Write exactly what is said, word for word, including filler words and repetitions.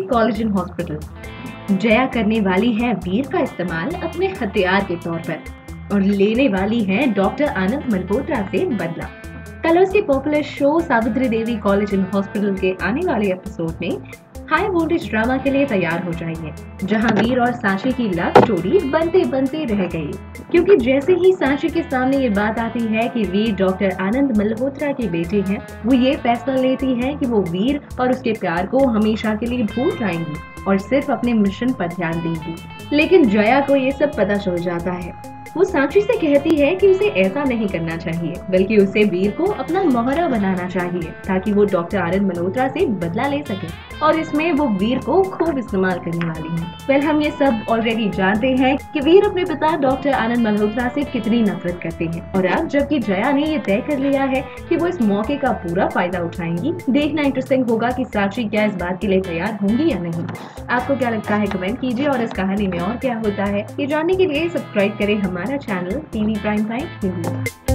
Collagen hospital. Jaya करने वाली है वीर का इस्तेमाल अपने हथियार के तौर पर और लेने वाली है डॉक्टर आनंद मल्होत्रा से बदला। कलर्स के पॉपुलर शो सावित्री देवी कोलेजन हॉस्पिटल के आने वाले एपिसोड में हाई वोल्टेज ड्रामा के लिए तैयार हो जाइए, जहां वीर और सांची की लव स्टोरी बनते बनते रह गई, क्योंकि जैसे ही सांची के सामने ये बात आती है कि वीर डॉक्टर आनंद मल्होत्रा के बेटे हैं, वो ये फैसला लेती है कि वो वीर और उसके प्यार को हमेशा के लिए भूल जाएंगी और सिर्फ अपने मिशन पर ध्यान देंगी। लेकिन जया को ये सब पता चल जाता है। वो सांची से कहती है कि उसे ऐसा नहीं करना चाहिए, बल्कि उसे वीर को अपना मोहरा बनाना चाहिए ताकि वो डॉक्टर आनंद मल्होत्रा से बदला ले सके, और इसमें वो वीर को खूब इस्तेमाल करने वाली है। वेल, हम ये सब ऑलरेडी जानते हैं कि वीर अपने पिता डॉक्टर आनंद मल्होत्रा से कितनी नफरत करते हैं, और अब जबकि जया ने ये तय कर लिया है कि वो इस मौके का पूरा फायदा उठाएंगी, देखना इंटरेस्टिंग होगा कि सांची क्या इस बात के लिए तैयार होंगी या नहीं। आपको क्या लगता है कमेंट कीजिए, और इस कहानी में और क्या होता है ये जानने के लिए सब्सक्राइब करें हमारा channel TV prime time Hindi.